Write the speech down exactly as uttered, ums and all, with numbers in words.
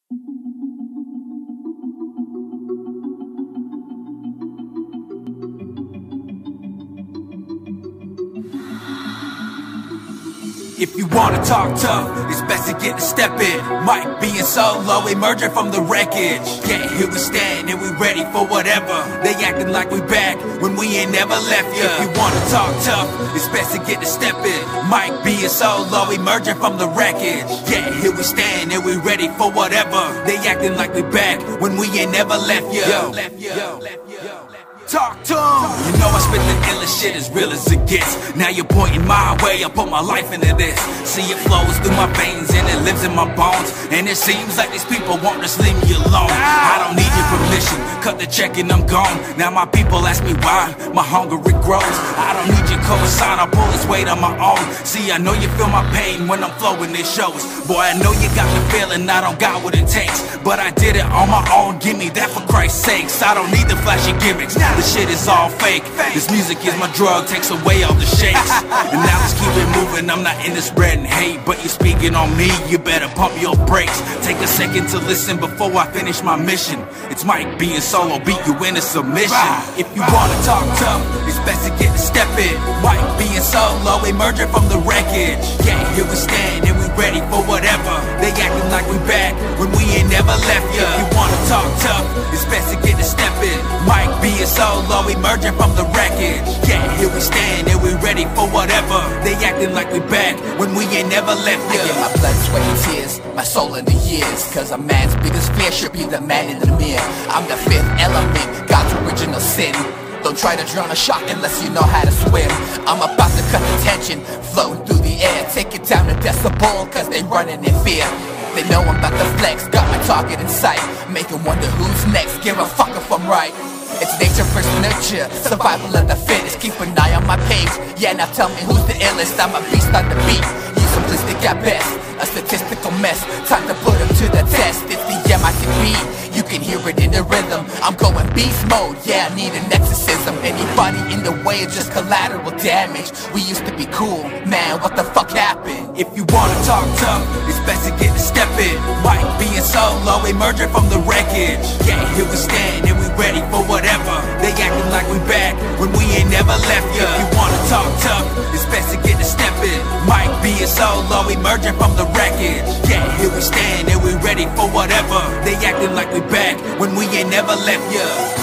If you wanna talk tough, it's best to get a step in. Mike being solo, emerging from the wreckage. Yeah, here we stand and we ready for whatever. They acting like we back when we ain't never left ya. If you wanna talk tough, it's best to get a step in. Mike being solo, emerging from the wreckage. Yeah, here we stand and we ready for whatever. They acting like we back when we ain't never left ya. Yo, left ya. Yo, left ya. Yo, left ya. Talk to 'em. You know I spit the illest shit as real as it gets. Now you're pointing my way, I put my life into this. See it flows through my veins and it lives in my bones. And it seems like these people won't just leave me alone. I don't need your permission, cut the check and I'm gone. Now my people ask me why, my hunger it grows. I don't need your cosign, I pull this weight on my own. See, I know you feel my pain when I'm flowing these shows. Boy, I know you got me feeling I don't got what it takes. But I did it on my own, give me that for Christ's sakes. I don't need the flashy gimmicks, the shit is all fake. This music is my drug, takes away all the shakes. And now let's keep it moving, I'm not into spreading hate. But you're speaking on me, you better pump your brakes. Take a second to listen before I finish my mission. It's Mike being solo, beat you into submission. If you wanna talk tough, it's best to get a step in. Mike being solo, emerging from the wreckage. Yeah, here we stand and we ready for whatever. They acting like we back when we ain't never left ya. If you wanna talk tough, it's best to get a step in. Mike being solo, emerging from the wreckage. Yeah, here we stand and we ready for whatever. They acting like we back when we ain't never left ya. I get my blood, sweat and tears, my soul in the years. Cause a man's biggest fear should be the man in the mirror. I'm the fifth element, God's original sin. Don't try to drown a shark unless you know how to swim. I'm about to cut the tension, floating through the air. Take it down a decibel, cause they running in fear. They know I'm about to flex, got my target in sight. Make 'em wonder who's next, give a fuck if I'm right. It's nature versus nurture, survival of the fittest. Keep an eye on my page, yeah, now tell me who's the illest. I'm a beast on the beat, you simplistic at best. A statistical mess, time to put 'em to the test. It's the M I can be, you can hear it in the rhythm. I'm going beast mode, yeah, I need an exorcism. Anybody in the way is just collateral damage. We used to be cool, man, what the fuck happened? If you wanna talk tough, it's best to get a step in. Mike being solo, emerging from the wreckage. Yeah, here we stand and we ready for whatever. They acting like we back when we ain't never left ya. If you wanna talk tough, it's best to get a step in. Mike being solo, emerging from the wreckage. Yeah, here we stand and we ready for whatever. They acting like we back when we ain't never left ya.